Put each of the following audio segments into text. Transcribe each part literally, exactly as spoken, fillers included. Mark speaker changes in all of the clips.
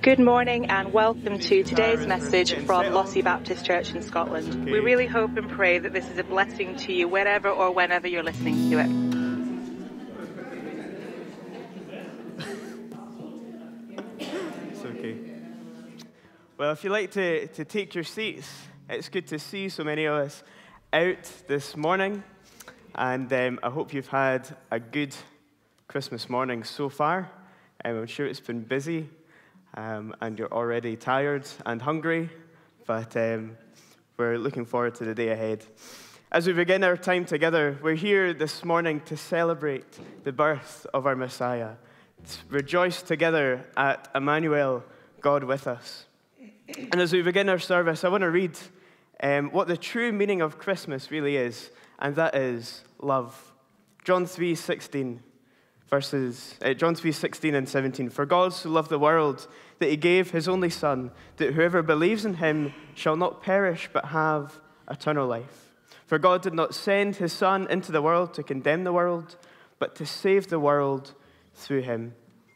Speaker 1: Good morning and welcome to today's message from Lossie Baptist Church in Scotland. We really hope and pray that this is a blessing to you wherever or whenever you're listening to it.
Speaker 2: It's okay. Well, if you'd like to, to take your seats, it's good to see so many of us out this morning. And um, I hope you've had a good Christmas morning so far. Um, I'm sure it's been busy. Um, and you're already tired and hungry, but um, we're looking forward to the day ahead. As we begin our time together, we're here this morning to celebrate the birth of our Messiah, to rejoice together at Emmanuel, God with us. And as we begin our service, I want to read um, what the true meaning of Christmas really is, and that is love. John three sixteen. Verses, uh, John three sixteen and seventeen. For God so loved the world that he gave his only Son, that whoever believes in him shall not perish but have eternal life. For God did not send his Son into the world to condemn the world, but to save the world through him.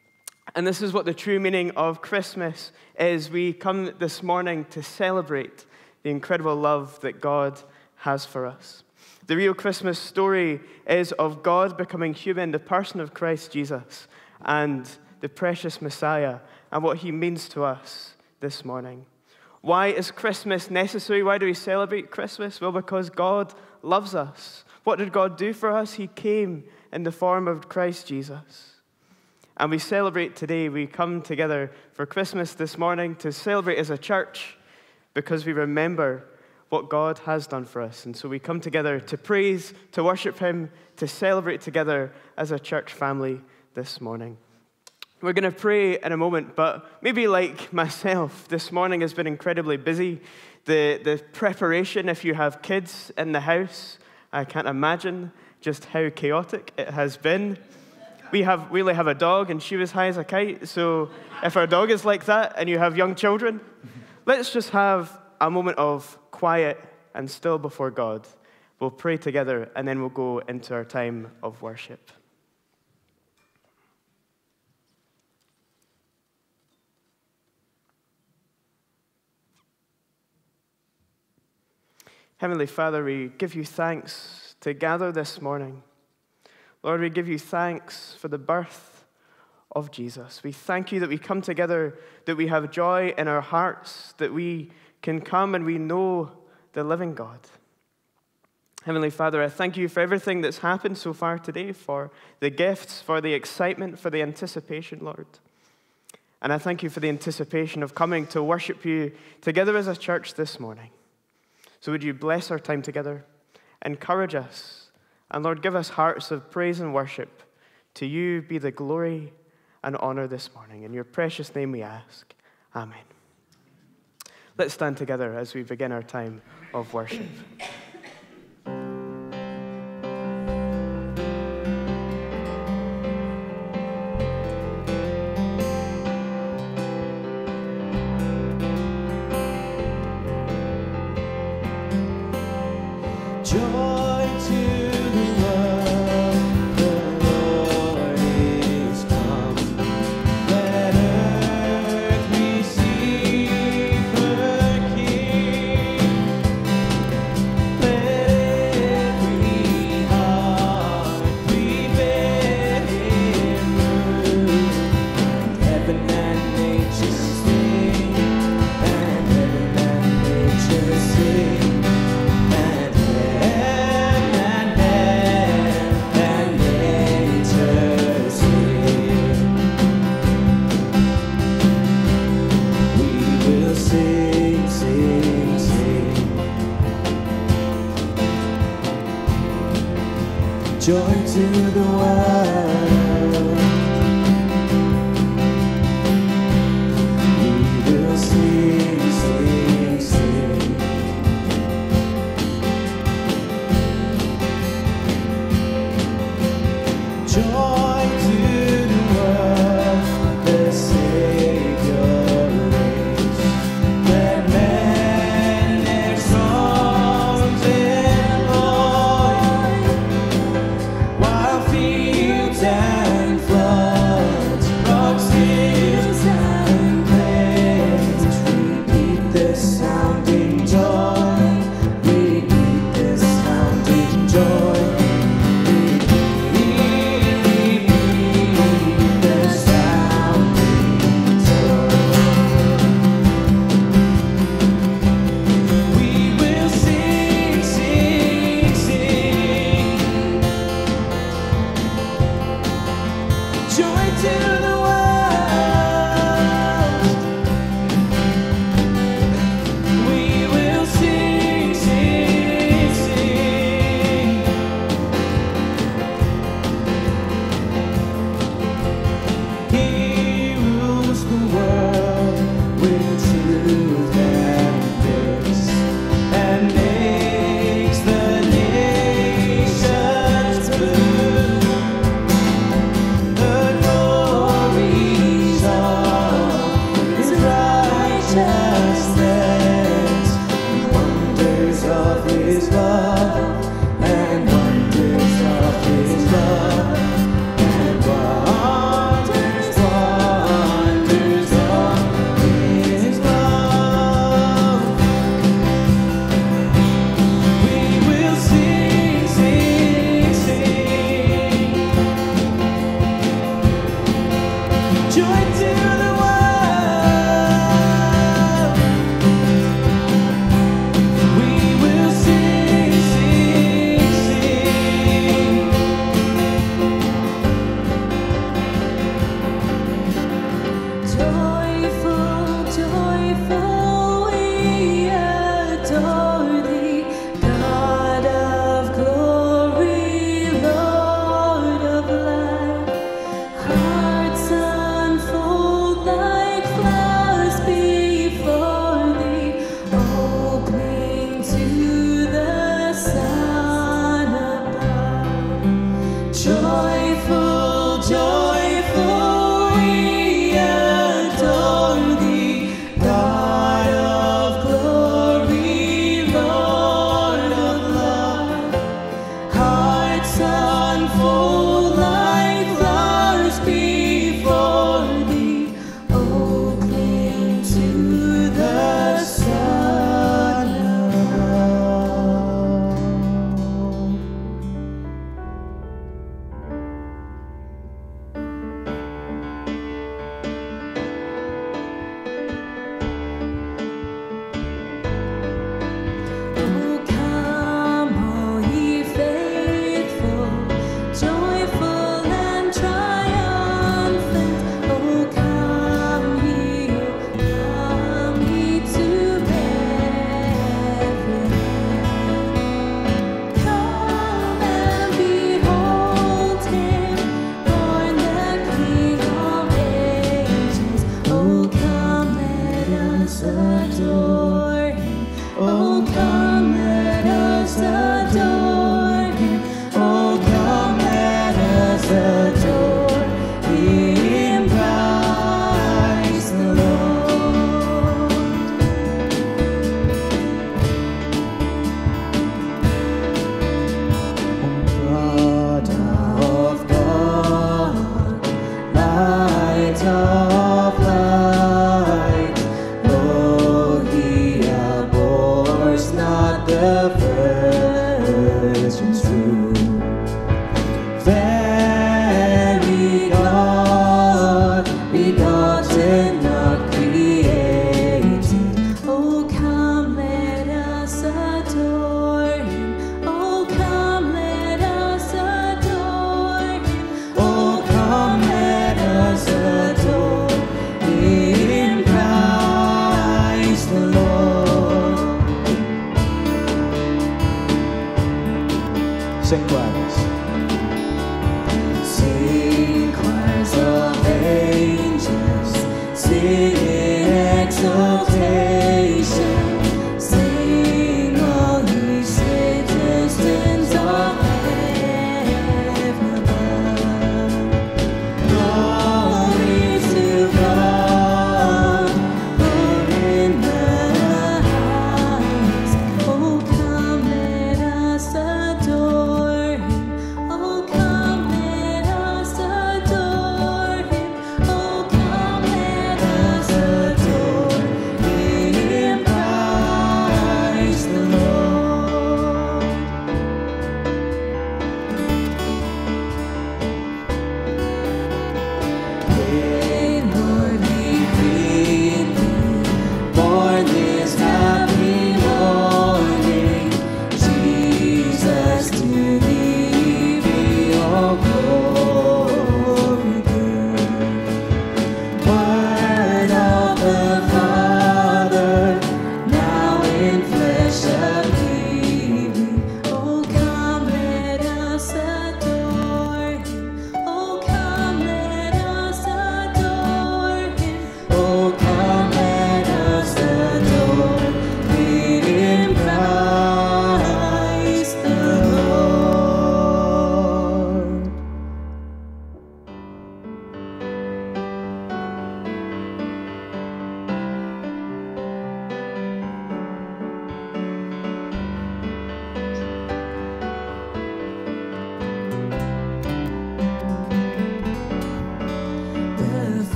Speaker 2: And this is what the true meaning of Christmas is. We come this morning to celebrate the incredible love that God has for us. The real Christmas story is of God becoming human, the person of Christ Jesus, and the precious Messiah, and what he means to us this morning. Why is Christmas necessary? Why do we celebrate Christmas? Well, because God loves us. What did God do for us? He came in the form of Christ Jesus. And we celebrate today. We come together for Christmas this morning to celebrate as a church because we remember what God has done for us. And so we come together to praise, to worship him, to celebrate together as a church family this morning. We're going to pray in a moment, but maybe like myself, this morning has been incredibly busy. The, the preparation, if you have kids in the house, I can't imagine just how chaotic it has been. We have we only have a dog, and she was high as a kite, so if our dog is like that and you have young children, let's just have a moment of quiet and still before God. We'll pray together, and then we'll go into our time of worship. Heavenly Father, we give you thanks to gather this morning. Lord, we give you thanks for the birth of Jesus. We thank you that we come together, that we have joy in our hearts, that we can come and we know the living God. Heavenly Father, I thank you for everything that's happened so far today, for the gifts, for the excitement, for the anticipation, Lord. And I thank you for the anticipation of coming to worship you together as a church this morning. So would you bless our time together, encourage us, and Lord, give us hearts of praise and worship. To you be the glory and honor this morning. In your precious name we ask. Amen. Let's stand together as we begin our time of worship.
Speaker 3: Joy to the world. We will sing, sing, sing. Joy to the world, the Savior reigns. Let men exalt him, Lord, while fear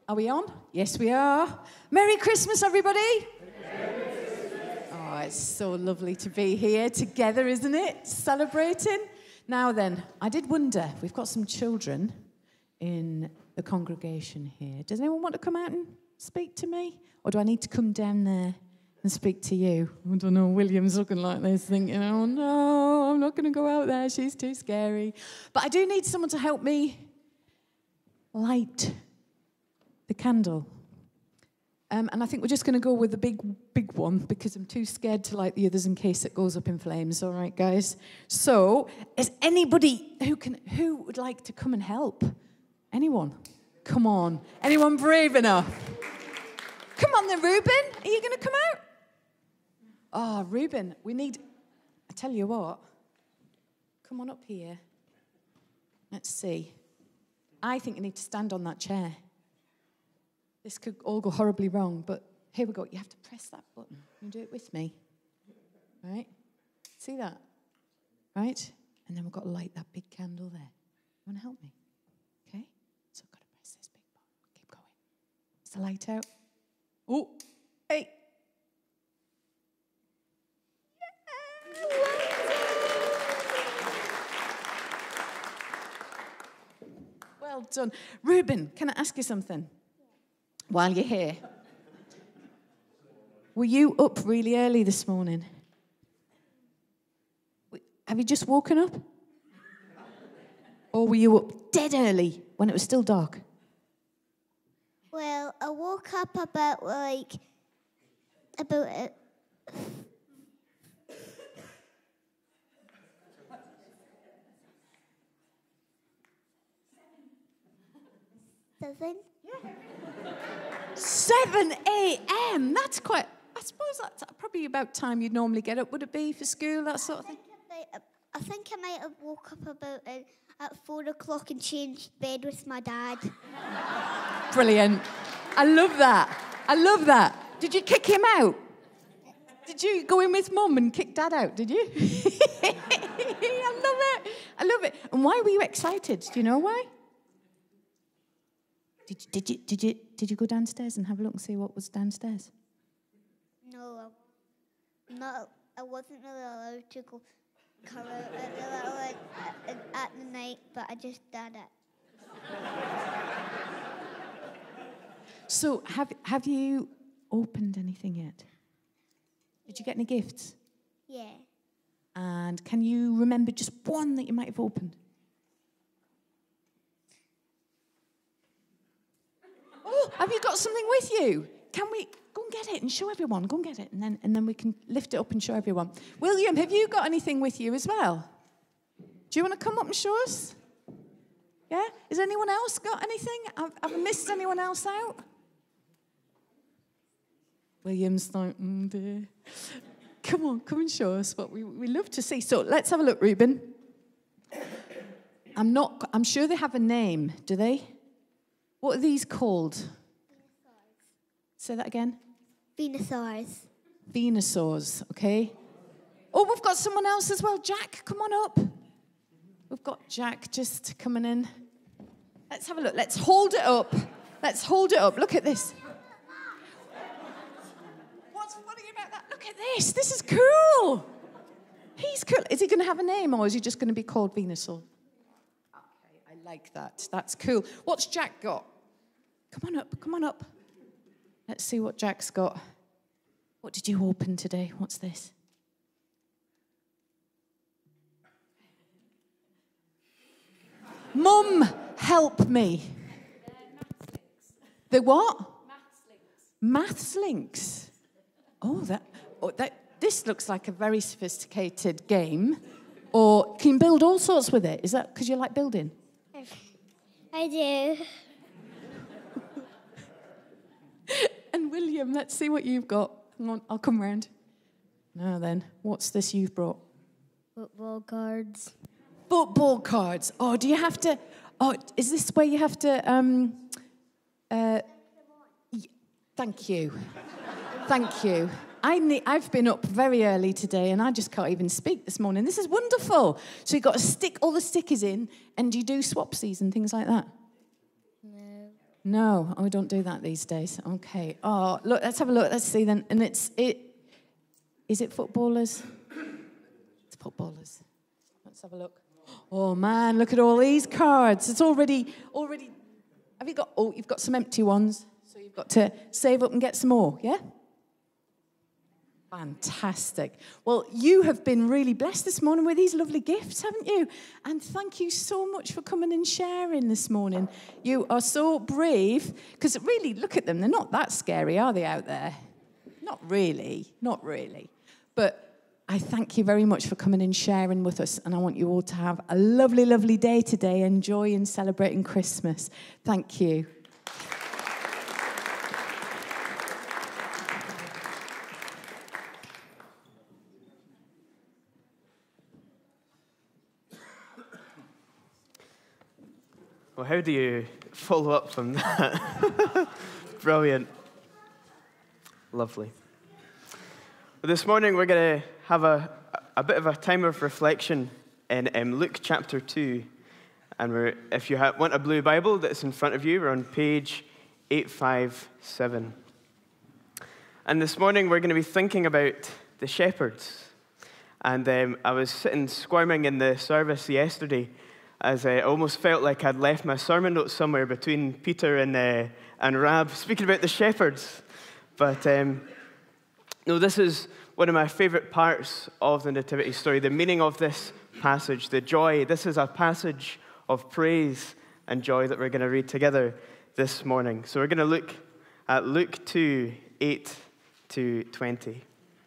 Speaker 4: Are we on? Yes, we are. Merry Christmas, everybody. Merry Christmas. Oh, it's so lovely to be here together, isn't it? Celebrating. Now then, I did wonder, we've got some children in the congregation here. Does anyone want to come out and speak to me? Or do I need to come down there and speak to you? I don't know, William's looking like this, thinking, oh no, I'm not going to go out there, she's too scary. But I do need someone to help me light the candle. Um, and I think we're just going to go with the big, big one because I'm too scared to light the others in case it goes up in flames. All right, guys? So, is anybody who can, who would like to come and help? Anyone? Come on. Anyone brave enough? Come on then, Reuben. Are you going to come out? Oh, Reuben, we need... I tell you what. Come on up here. Let's see. I think you need to stand on that chair. This could all go horribly wrong, but here we go. You have to press that button. You do it with me. Right? See that? Right? And then we've got to light that big candle there. You want to help me? Okay? So I've got to press this big button. Keep going. Is the light out? Oh, hey. Well done. Reuben, can I ask you something? While you're here. Were you up really early this morning? Have you just woken up? Or were you up dead early when it was still dark?
Speaker 5: Well, I woke up about like about uh, seven.
Speaker 4: seven a m That's quite, I suppose that's probably about time you'd normally get up, would it be, for school, that sort of thing?
Speaker 5: I think I, might, I, think I might have woke up about uh, at four o'clock and changed bed with my dad.
Speaker 4: Brilliant. I love that. I love that. Did you kick him out? Did you go in with Mum and kick Dad out, did you? I love it. I love it. And why were you excited? Do you know why? Did you, did you, did you, did you go downstairs and have a look and see what was downstairs?
Speaker 5: No, I'm not. I wasn't really allowed to go come out at the, at, at the night, but I just did it.
Speaker 4: So, have have you opened anything yet? Did you get any gifts?
Speaker 5: Yeah.
Speaker 4: And can you remember just one that you might have opened? Oh, have you got something with you? Can we go and get it and show everyone? Go and get it, and then and then we can lift it up and show everyone. William, have you got anything with you as well? Do you want to come up and show us? Yeah? Has anyone else got anything? Have, have I missed anyone else out? William's like, mm, dear. Come on, come and show us what we, we love to see. So let's have a look, Reuben. I'm not, I'm sure they have a name, do they? What are these called? Say that again.
Speaker 5: Venusaurs.
Speaker 4: Venusaurs, okay. Oh, we've got someone else as well. Jack, come on up. We've got Jack just coming in. Let's have a look. Let's hold it up. Let's hold it up. Look at this. What's funny about that? Look at this. This is cool. He's cool. Is he going to have a name or is he just going to be called Venusaur? Okay, I like that. That's cool. What's Jack got? Come on up. Come on up. Let's see what Jack's got. What did you open today? What's this? Mum, help me. The what? Maths links. Maths links. Oh, that, oh, that. This looks like a very sophisticated game. Or can you build all sorts with it? Is that because you like building?
Speaker 5: I do.
Speaker 4: And William, let's see what you've got. Hang on, I'll come round. Now then, what's this you've brought?
Speaker 5: Football cards.
Speaker 4: Football cards. Oh, do you have to... Oh, is this where you have to... Um, uh, y- thank you. Thank you. I ne- I've been up very early today and I just can't even speak this morning. This is wonderful. So you've got to stick all the stickers in and you do swapsies and things like that?
Speaker 5: No.
Speaker 4: No, oh, we don't do that these days. Okay. Oh, look, let's have a look. Let's see then. And it's, it, is it footballers? It's footballers. Let's have a look. Oh, man, look at all these cards. It's already, already, have you got, oh, you've got some empty ones. So you've got to save up and get some more, yeah? Fantastic. Well, you have been really blessed this morning with these lovely gifts, haven't you? And thank you so much for coming and sharing this morning. You are so brave, because really, look at them. They're not that scary, are they, out there? Not really, not really. But I thank you very much for coming and sharing with us, and I want you all to have a lovely, lovely day today. Enjoy in celebrating Christmas. Thank you.
Speaker 2: Well, how do you follow up from that? Brilliant. Lovely. Well, this morning we're going to have a, a bit of a time of reflection in um, Luke chapter two. And we're, if you have, want a blue Bible that's in front of you, we're on page eight fifty-seven. And this morning we're going to be thinking about the shepherds. And um, I was sitting squirming in the service yesterday, as I almost felt like I'd left my sermon notes somewhere between Peter and uh, and Rab, speaking about the shepherds. But um, no, this is one of my favorite parts of the Nativity story, the meaning of this passage, the joy. This is a passage of praise and joy that we're going to read together this morning. So we're going to look at Luke two, eight to twenty.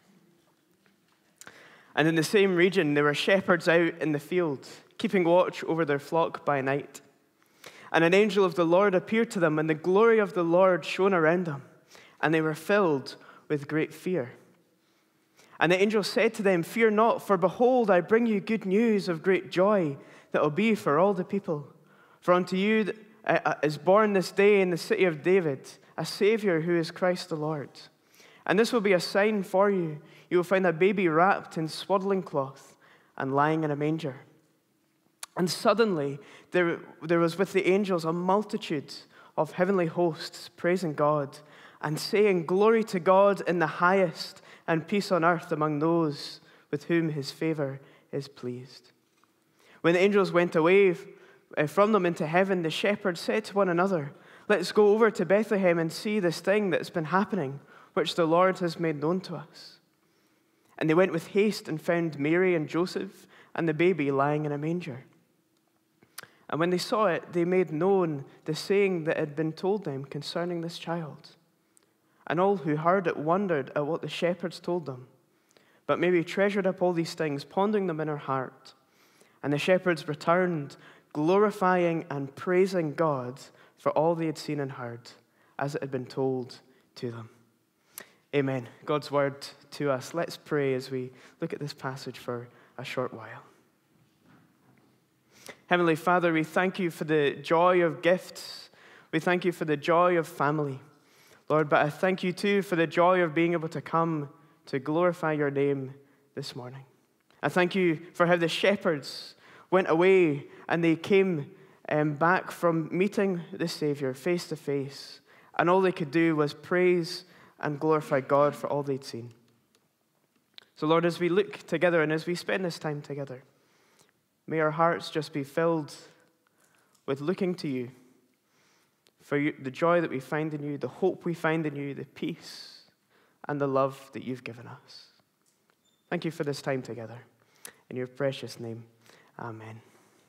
Speaker 2: And in the same region, there were shepherds out in the field, keeping watch over their flock by night. And an angel of the Lord appeared to them, and the glory of the Lord shone around them, and they were filled with great fear. And the angel said to them, "Fear not, for behold, I bring you good news of great joy that will be for all the people. For unto you is born this day in the city of David a Savior who is Christ the Lord. And this will be a sign for you. You will find a baby wrapped in swaddling cloth and lying in a manger." And suddenly there, there was with the angels a multitude of heavenly hosts praising God and saying, "Glory to God in the highest, and peace on earth among those with whom his favor is pleased." When the angels went away from them into heaven, the shepherds said to one another, "Let's go over to Bethlehem and see this thing that's been happening, which the Lord has made known to us." And they went with haste and found Mary and Joseph and the baby lying in a manger. And when they saw it, they made known the saying that had been told them concerning this child. And all who heard it wondered at what the shepherds told them. But Mary treasured up all these things, pondering them in her heart. And the shepherds returned, glorifying and praising God for all they had seen and heard, as it had been told to them. Amen. God's word to us. Let's pray as we look at this passage for a short while. Heavenly Father, we thank you for the joy of gifts. We thank you for the joy of family. Lord, but I thank you too for the joy of being able to come to glorify your name this morning. I thank you for how the shepherds went away and they came um, back from meeting the Savior face to face, and all they could do was praise and glorify God for all they'd seen. So Lord, as we look together and as we spend this time together, may our hearts just be filled with looking to you for you, the joy that we find in you, the hope we find in you, the peace and the love that you've given us. Thank you for this time together. In your precious name, amen.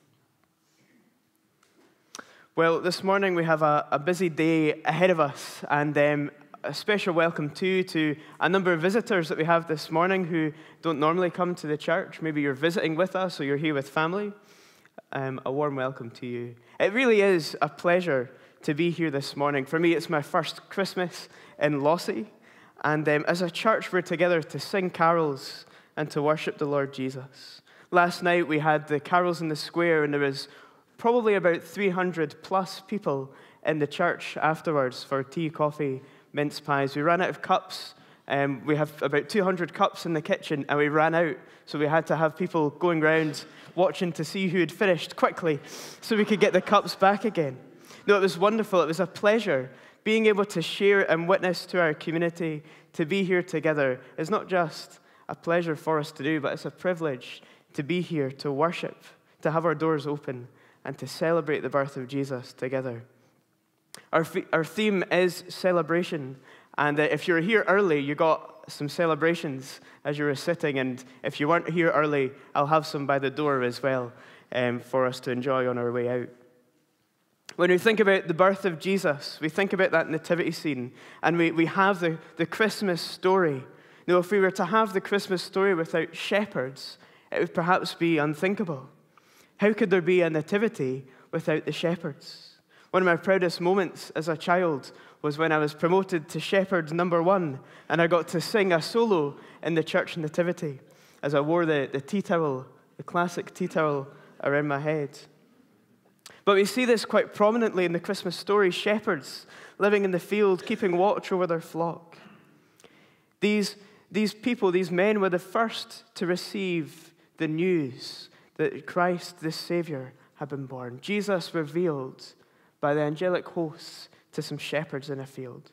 Speaker 2: Well, this morning we have a, a busy day ahead of us, and um, a special welcome too to a number of visitors that we have this morning who don't normally come to the church. Maybe you're visiting with us or you're here with family. Um, a warm welcome to you. It really is a pleasure to be here this morning. For me, it's my first Christmas in Lossie, and um, as a church we're together to sing carols and to worship the Lord Jesus. Last night we had the carols in the square, and there was probably about three hundred plus people in the church afterwards for tea, coffee, mince pies. We ran out of cups. Um, we have about two hundred cups in the kitchen, and we ran out. So we had to have people going around watching to see who had finished quickly so we could get the cups back again. No, it was wonderful. It was a pleasure. Being able to share and witness to our community, to be here together, is not just a pleasure for us to do, but it's a privilege to be here, to worship, to have our doors open, and to celebrate the birth of Jesus together. Our, our theme is celebration, and uh, if you're here early, you got some celebrations as you were sitting, and if you weren't here early, I'll have some by the door as well um, for us to enjoy on our way out. When we think about the birth of Jesus, we think about that nativity scene, and we, we have the, the Christmas story. Now, if we were to have the Christmas story without shepherds, it would perhaps be unthinkable. How could there be a nativity without the shepherds? One of my proudest moments as a child was when I was promoted to shepherd number one, and I got to sing a solo in the church nativity as I wore the, the tea towel, the classic tea towel, around my head. But we see this quite prominently in the Christmas story, shepherds living in the field, keeping watch over their flock. These, these people, these men, were the first to receive the news that Christ, this Savior, had been born. Jesus revealed by the angelic hosts to some shepherds in a field.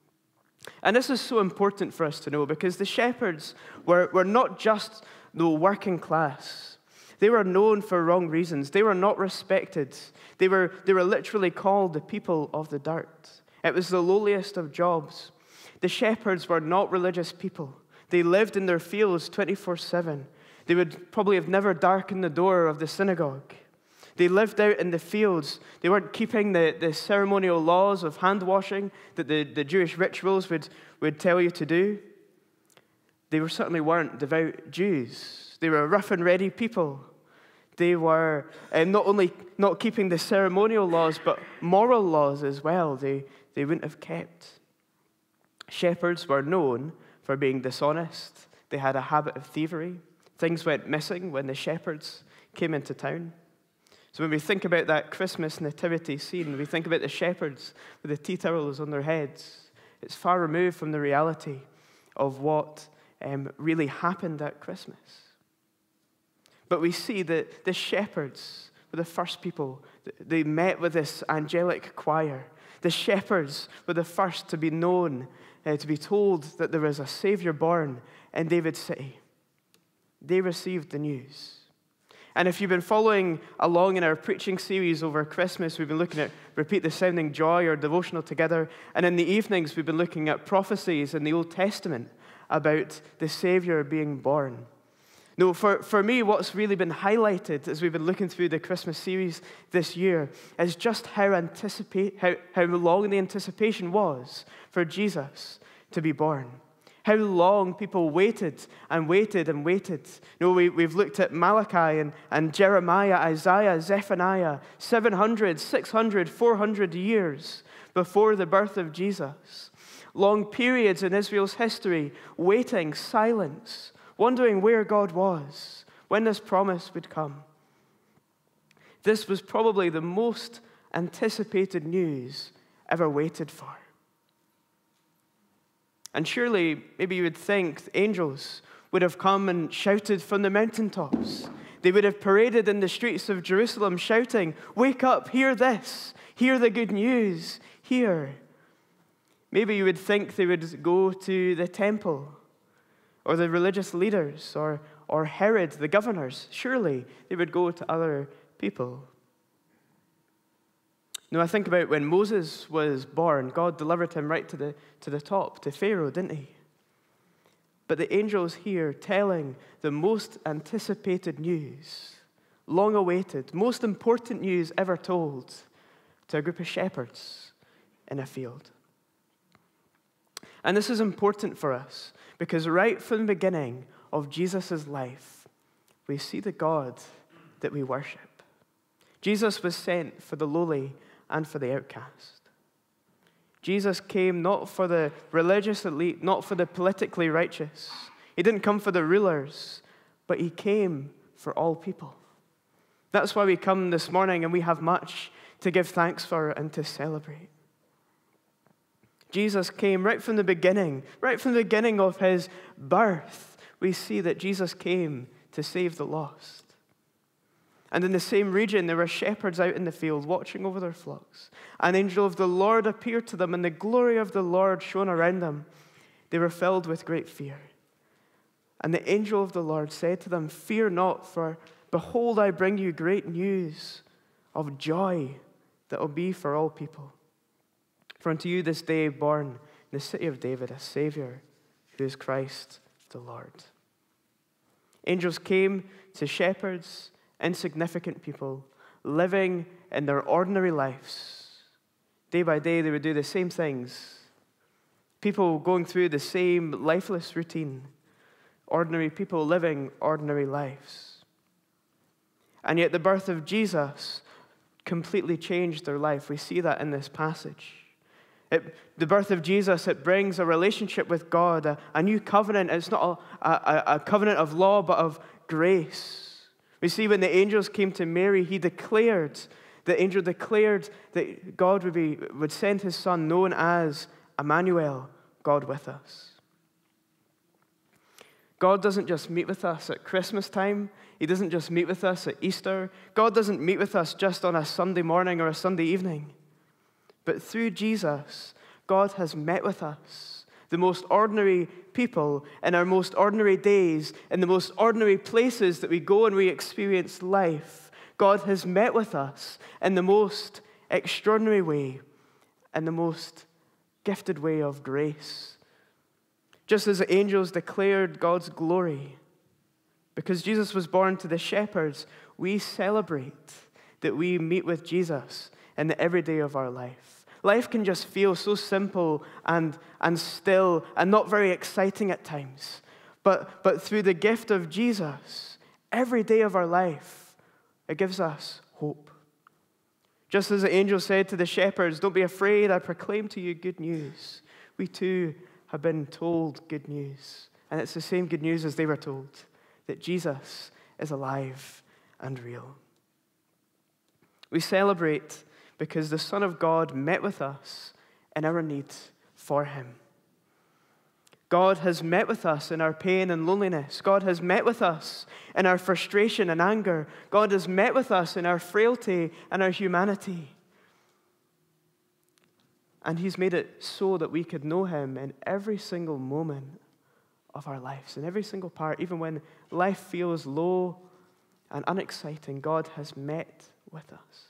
Speaker 2: And this is so important for us to know, because the shepherds were, were not just the working class. They were known for wrong reasons. They were not respected. They were, they were literally called the people of the dirt. It was the lowliest of jobs. The shepherds were not religious people. They lived in their fields twenty-four seven. They would probably have never darkened the door of the synagogue. They lived out in the fields. They weren't keeping the, the ceremonial laws of hand washing that the, the Jewish rituals would, would tell you to do. They were, certainly weren't devout Jews. They were rough and ready people. They were um, not only not keeping the ceremonial laws, but moral laws as well. They, they wouldn't have kept. Shepherds were known for being dishonest. They had a habit of thievery. Things went missing when the shepherds came into town. So when we think about that Christmas nativity scene, we think about the shepherds with the tea towels on their heads. It's far removed from the reality of what um, really happened at Christmas. But we see that the shepherds were the first people. They met with this angelic choir. The shepherds were the first to be known, uh, to be told that there was a Savior born in David's city. They received the news. And if you've been following along in our preaching series over Christmas, we've been looking at Repeat the Sounding Joy, or devotional together. And in the evenings, we've been looking at prophecies in the Old Testament about the Savior being born. No, for, for me, what's really been highlighted as we've been looking through the Christmas series this year is just how, anticipate, how, how long the anticipation was for Jesus to be born. How long people waited and waited and waited. You know, we, we've looked at Malachi and, and Jeremiah, Isaiah, Zephaniah, seven hundred, six hundred, four hundred years before the birth of Jesus. Long periods in Israel's history, waiting, silence, wondering where God was, when this promise would come. This was probably the most anticipated news ever waited for. And surely, maybe you would think angels would have come and shouted from the mountaintops. They would have paraded in the streets of Jerusalem shouting, "Wake up, hear this, hear the good news, hear." Maybe you would think they would go to the temple, or the religious leaders, or, or Herod, the governors. Surely they would go to other people. Now, I think about when Moses was born, God delivered him right to the, to the top, to Pharaoh, didn't he? But the angels here telling the most anticipated news, long awaited, most important news ever told to a group of shepherds in a field. And this is important for us because right from the beginning of Jesus' life, we see the God that we worship. Jesus was sent for the lowly and for the outcast. Jesus came not for the religious elite, not for the politically righteous. He didn't come for the rulers, but he came for all people. That's why we come this morning and we have much to give thanks for and to celebrate. Jesus came right from the beginning, right from the beginning of his birth. We see that Jesus came to save the lost. And in the same region, there were shepherds out in the field watching over their flocks. An angel of the Lord appeared to them, and the glory of the Lord shone around them. They were filled with great fear. And the angel of the Lord said to them, "Fear not, for behold, I bring you great news of joy that will be for all people. For unto you this day born in the city of David a Savior, who is Christ the Lord." Angels came to shepherds, insignificant people, living in their ordinary lives. Day by day, they would do the same things. People going through the same lifeless routine. Ordinary people living ordinary lives. And yet the birth of Jesus completely changed their life. We see that in this passage. It, the birth of Jesus, it brings a relationship with God, a, a new covenant. It's not a, a, a covenant of law, but of grace. We see when the angels came to Mary, he declared, the angel declared that God would, be, would send his son known as Emmanuel, God with us. God doesn't just meet with us at Christmas time. He doesn't just meet with us at Easter. God doesn't meet with us just on a Sunday morning or a Sunday evening. But through Jesus, God has met with us, the most ordinary people in our most ordinary days, in the most ordinary places that we go and we experience life. God has met with us in the most extraordinary way, in the most gifted way of grace. Just as the angels declared God's glory, because Jesus was born to the shepherds, we celebrate that we meet with Jesus in the everyday of our life. Life can just feel so simple and, and still and not very exciting at times. But, but through the gift of Jesus, every day of our life, it gives us hope. Just as the angel said to the shepherds, "Don't be afraid, I proclaim to you good news." We too have been told good news. And it's the same good news as they were told, that Jesus is alive and real. We celebrate because the Son of God met with us in our need for him. God has met with us in our pain and loneliness. God has met with us in our frustration and anger. God has met with us in our frailty and our humanity. And he's made it so that we could know him in every single moment of our lives, in every single part. Even when life feels low and unexciting, God has met with us.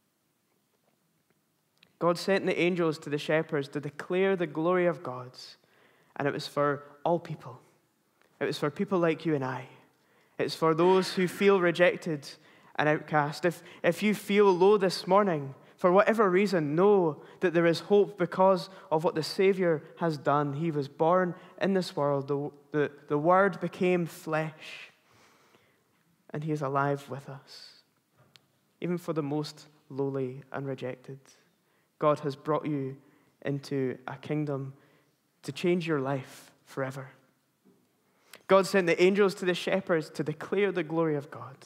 Speaker 2: God sent the angels to the shepherds to declare the glory of God, and it was for all people. It was for people like you and I. It's for those who feel rejected and outcast. If, if you feel low this morning, for whatever reason, know that there is hope because of what the Savior has done. He was born in this world. The, the, the Word became flesh, and he is alive with us. Even for the most lowly and rejected, God has brought you into a kingdom to change your life forever. God sent the angels to the shepherds to declare the glory of God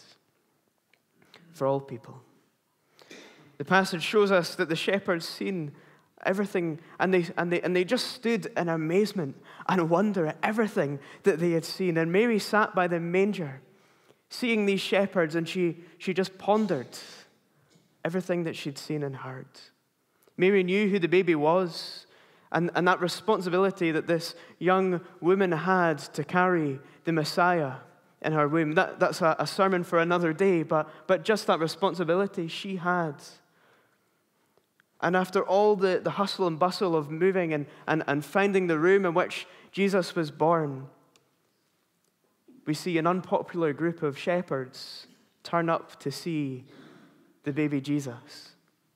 Speaker 2: for all people. The passage shows us that the shepherds seen everything, and they, and, they, and they just stood in amazement and wonder at everything that they had seen. And Mary sat by the manger, seeing these shepherds, and she, she just pondered everything that she'd seen and heard. Mary knew who the baby was, and, and that responsibility that this young woman had to carry the Messiah in her womb. That, that's a, a sermon for another day, but, but just that responsibility she had. And after all the, the hustle and bustle of moving and, and, and finding the room in which Jesus was born, we see an unpopular group of shepherds turn up to see the baby Jesus.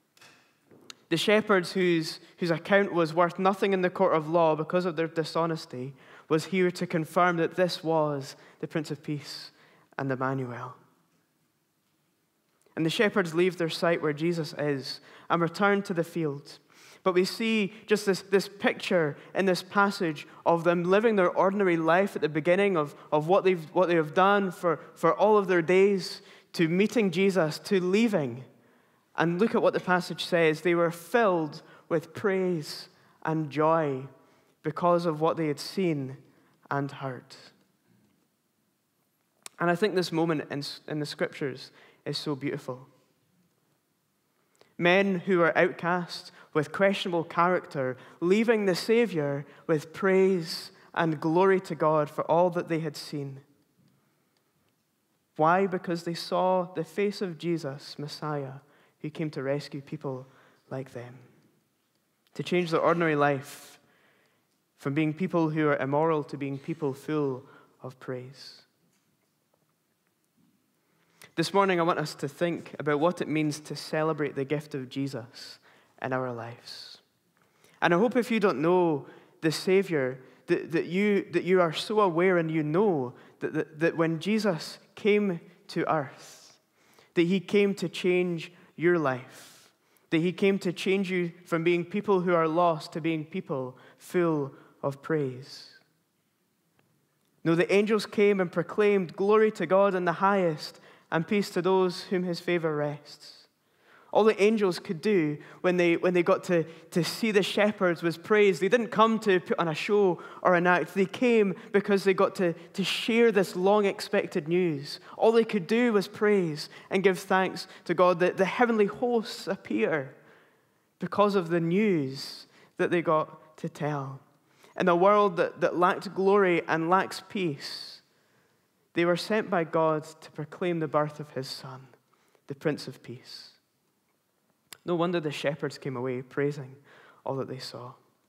Speaker 2: The shepherds whose, whose account was worth nothing in the court of law because of their dishonesty was here to confirm that this was the Prince of Peace and Emmanuel. And the shepherds leave their sight where Jesus is and return to the field. But we see just this, this picture in this passage of them living their ordinary life at the beginning of, of what, they've, what they have done for, for all of their days, to meeting Jesus, to leaving. And look at what the passage says. They were filled with praise and joy because of what they had seen and heard. And I think this moment in, in the scriptures is so beautiful. Men who are outcast with questionable character, leaving the Savior with praise and glory to God for all that they had seen. Why? Because they saw the face of Jesus, Messiah, who came to rescue people like them, to change their ordinary life from being people who are immoral to being people full of praise. This morning, I want us to think about what it means to celebrate the gift of Jesus in our lives. And I hope if you don't know the Savior, that, that, you, that you are so aware and you know that, that, that when Jesus came to earth, that he came to change your life, that he came to change you from being people who are lost to being people full of praise. No, the angels came and proclaimed glory to God in the highest and peace to those whom his favor rests. All the angels could do when they, when they got to, to see the shepherds was praise. They didn't come to put on a show or an act. They came because they got to, to share this long-expected news. All they could do was praise and give thanks to God. The, the heavenly hosts appear because of the news that they got to tell. In a world that, that lacked glory and lacks peace, they were sent by God to proclaim the birth of his Son, the Prince of Peace. No wonder the shepherds came away praising all that they saw.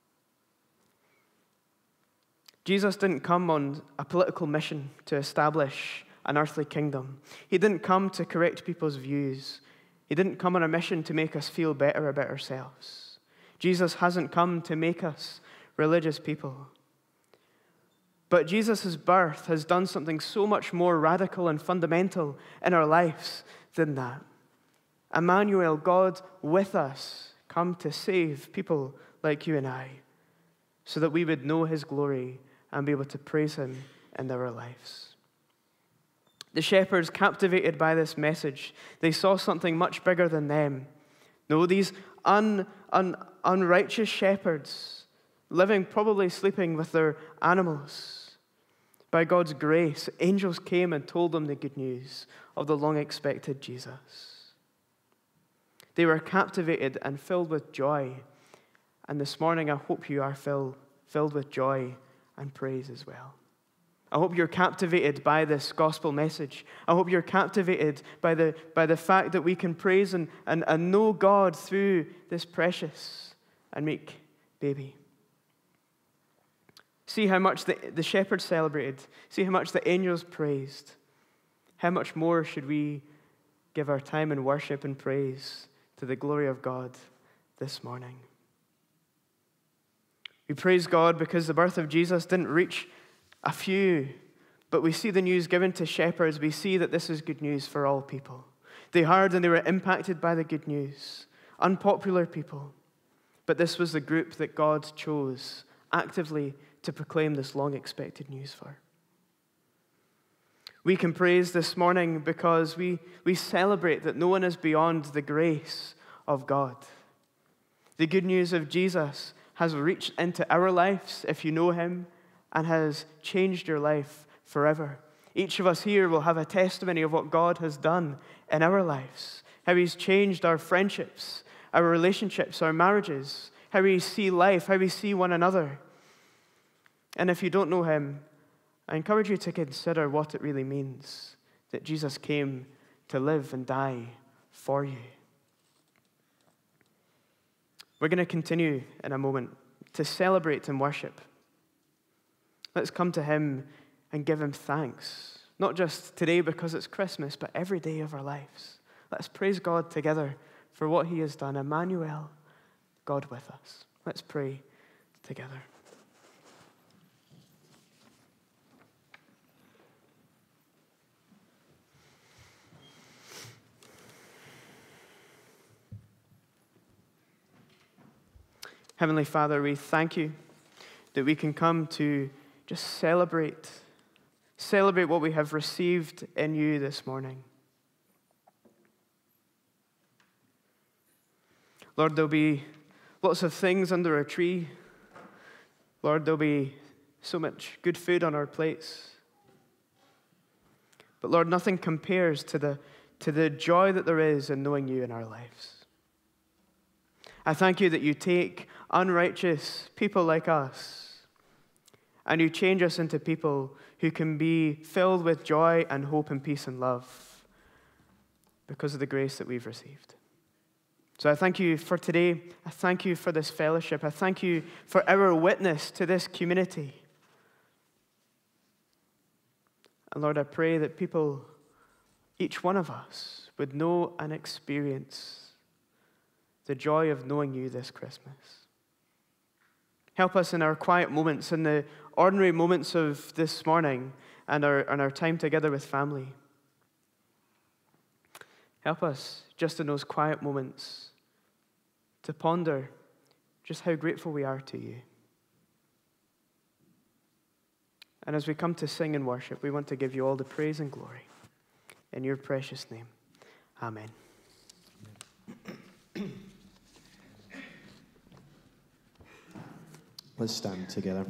Speaker 2: Jesus didn't come on a political mission to establish an earthly kingdom. He didn't come to correct people's views. He didn't come on a mission to make us feel better about ourselves. Jesus hasn't come to make us religious people. But Jesus' birth has done something so much more radical and fundamental in our lives than that. Emmanuel, God with us, come to save people like you and I, so that we would know his glory and be able to praise him in our lives. The shepherds, captivated by this message, they saw something much bigger than them. No, these un, un, unrighteous shepherds, living, probably sleeping with their animals. By God's grace, angels came and told them the good news of the long-expected Jesus. They were captivated and filled with joy. And this morning, I hope you are filled, filled with joy and praise as well. I hope you're captivated by this gospel message. I hope you're captivated by the, by the fact that we can praise and, and, and know God through this precious and meek baby. See how much the, the shepherds celebrated. See how much the angels praised. How much more should we give our time in worship and praise to the glory of God this morning? We praise God because the birth of Jesus didn't reach a few, but we see the news given to shepherds. We see that this is good news for all people. They heard and they were impacted by the good news. Unpopular people, but this was the group that God chose actively to proclaim this long-expected news for. We can praise this morning because we, we celebrate that no one is beyond the grace of God. The good news of Jesus has reached into our lives, if you know him, and has changed your life forever. Each of us here will have a testimony of what God has done in our lives, how he's changed our friendships, our relationships, our marriages, how we see life, how we see one another. And if you don't know him, I encourage you to consider what it really means that Jesus came to live and die for you. We're going to continue in a moment to celebrate and worship. Let's come to him and give him thanks, not just today because it's Christmas, but every day of our lives. Let's praise God together for what he has done. Emmanuel, God with us. Let's pray together. Heavenly Father, we thank you that we can come to just celebrate, celebrate what we have received in you this morning. Lord, there'll be lots of things under our tree. Lord, there'll be so much good food on our plates. But Lord, nothing compares to the, to the joy that there is in knowing you in our lives. I thank you that you take unrighteous people like us and you change us into people who can be filled with joy and hope and peace and love because of the grace that we've received. So I thank you for today. I thank you for this fellowship. I thank you for our witness to this community. And Lord, I pray that people, each one of us, would know and experience the joy of knowing you this Christmas. Help us in our quiet moments, in the ordinary moments of this morning and our, and our time together with family. Help us just in those quiet moments to ponder just how grateful we are to you. And as we come to sing and worship, we want to give you all the praise and glory. In your precious name, amen.
Speaker 3: Let's stand together.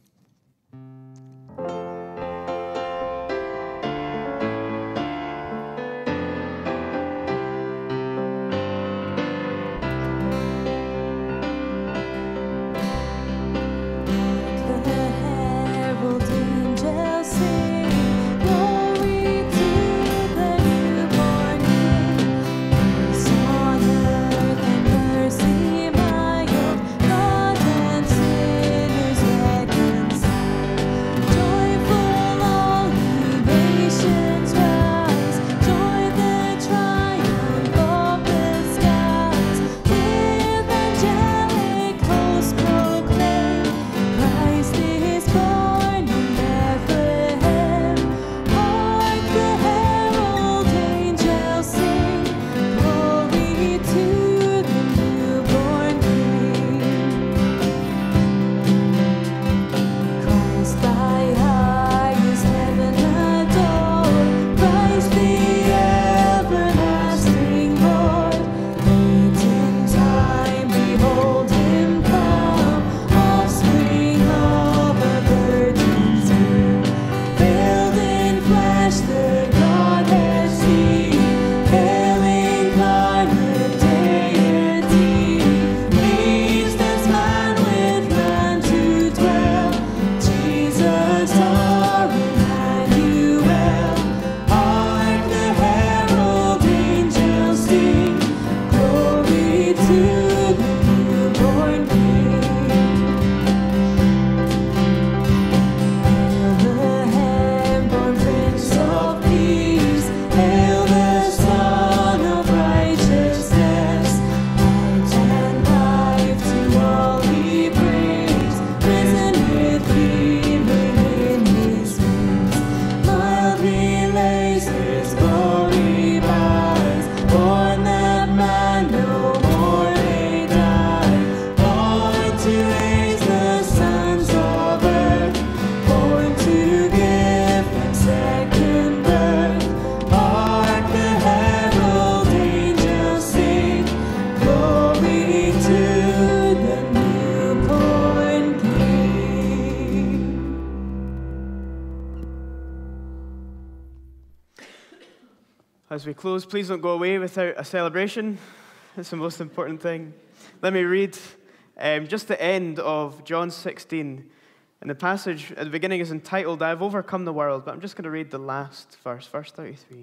Speaker 2: As we close, please don't go away without a celebration. It's the most important thing. Let me read um, just the end of John sixteen. And the passage at the beginning is entitled, I have overcome the world, but I'm just going to read the last verse, verse thirty-three.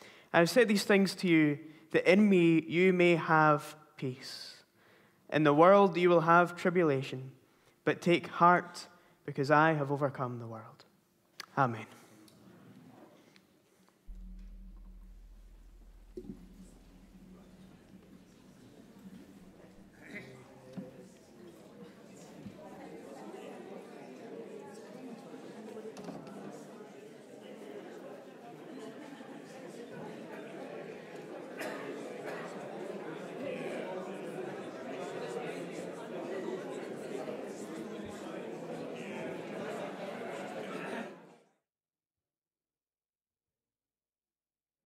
Speaker 2: I have said these things to you, that in me you may have peace. In the world you will have tribulation, but take heart, because I have overcome the world. Amen.